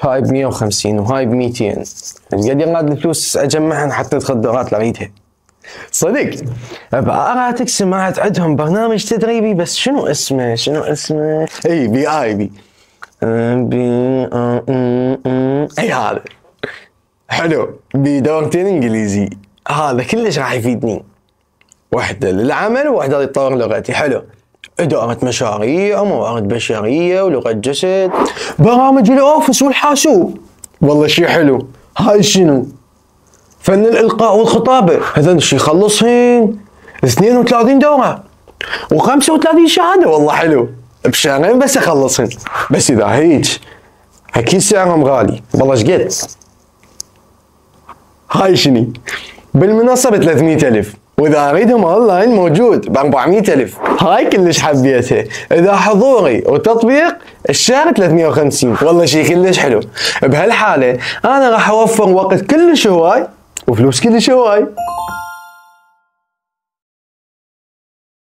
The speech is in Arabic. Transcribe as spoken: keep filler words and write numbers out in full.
هاي ب مية وخمسين وهاي ب ميتين، قد ينقاد الفلوس اجمعهن حتى ادخل دورات لغيتها. صدق بآراتك سمعت عندهم برنامج تدريبي بس شنو اسمه شنو اسمه اي بي اي بي بي اي هذا حلو، بدورتين انجليزي، هذا كلش راح يفيدني، واحدة للعمل وواحدة لتطور لغتي. حلو، إدارة مشاريع وموارد بشرية ولغة جسد، برامج الأوفيس والحاسوب، والله شي حلو. هاي شنو؟ فن الإلقاء والخطابة، هذول شي يخلصهن اثنين وثلاثين دورة وخمسة وثلاثين شهادة، والله حلو، بشهرين بس أخلصهن. بس إذا هيك أكيد سعرهم غالي، والله ايش قد؟ هاي شني؟ بالمنصة ب ثلاثمية ألف، واذا اريدهم اونلاين موجود ب أربعمية ألف. هاي كلش حبيتها. اذا حضوري وتطبيق الشهر ثلاثمية وخمسين، والله شي كلش حلو. بهالحالة انا راح اوفر وقت كلش هواي وفلوس كلش هواي.